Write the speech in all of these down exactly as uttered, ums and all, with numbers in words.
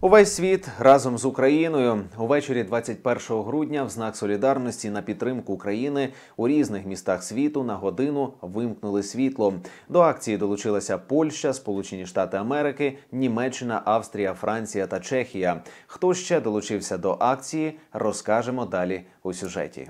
Увесь світ разом з Україною. Увечері двадцять першого грудня в знак солідарності на підтримку України у різних містах світу на годину вимкнули світло. До акції долучилася Польща, Сполучені Штати Америки, Німеччина, Австрія, Франція та Чехія. Хто ще долучився до акції, розкажемо далі у сюжеті.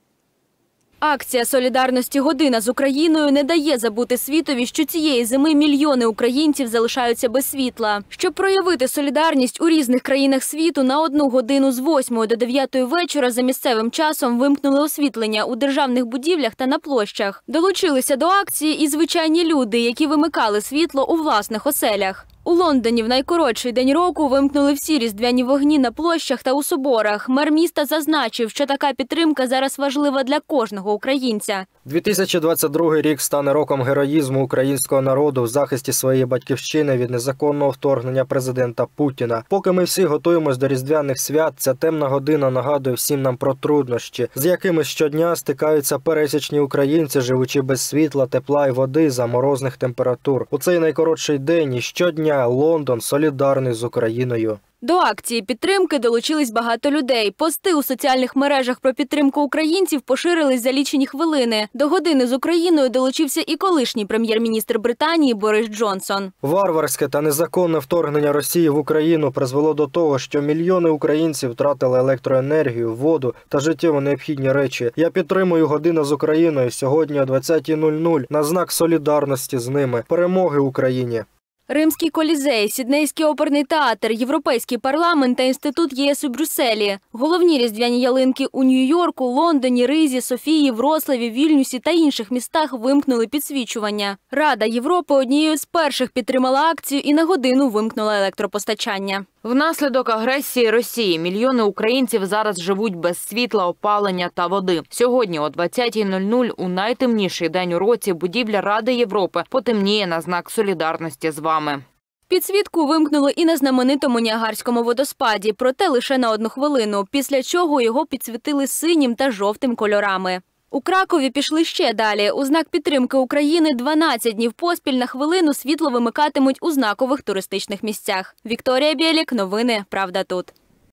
Акція солідарності «Година з Україною» не дає забути світові, що цієї зими мільйони українців залишаються без світла. Щоб проявити солідарність у різних країнах світу, на одну годину з восьмої до дев'ятої вечора за місцевим часом вимкнули освітлення у державних будівлях та на площах. Долучилися до акції і звичайні люди, які вимикали світло у власних оселях. У Лондоні в найкоротший день року вимкнули всі різдвяні вогні на площах та у соборах. Мер міста зазначив, що така підтримка зараз важлива для кожного українця. дві тисячі двадцять другий рік стане роком героїзму українського народу в захисті своєї батьківщини від незаконного вторгнення президента Путіна. Поки ми всі готуємось до різдвяних свят, ця темна година нагадує всім нам про труднощі, з якими щодня стикаються пересічні українці, живучи без світла, тепла і води за морозних температур. У цей найкоротший день і щодня Лондон солідарний з Україною. До акції підтримки долучились багато людей. Пости у соціальних мережах про підтримку українців поширились за лічені хвилини. До «Години з Україною» долучився і колишній прем'єр-міністр Британії Борис Джонсон. Варварське та незаконне вторгнення Росії в Україну призвело до того, що мільйони українців втратили електроенергію, воду та життєво необхідні речі. Я підтримую «Годину з Україною» сьогодні о двадцятій нуль нуль на знак солідарності з ними. Перемоги Україні! Римський Колізей, Сіднейський оперний театр, Європейський парламент та Інститут ЄС у Брюсселі. Головні різдвяні ялинки у Нью-Йорку, Лондоні, Ризі, Софії, Вроцлаві, Вільнюсі та інших містах вимкнули підсвічування. Рада Європи однією з перших підтримала акцію і на годину вимкнула електропостачання. Внаслідок агресії Росії мільйони українців зараз живуть без світла, опалення та води. Сьогодні о двадцятій нуль нуль у найтемніший день у році будівля Ради Європи потемніє на знак солідарності з вами. Підсвітку вимкнули і на знаменитому Ніагарському водоспаді, проте лише на одну хвилину, після чого його підсвітили синім та жовтим кольорами. У Кракові пішли ще далі. У знак підтримки України дванадцять днів поспіль на хвилину світло вимикатимуть у знакових туристичних місцях. Вікторія Бєлік, новини «Правда тут».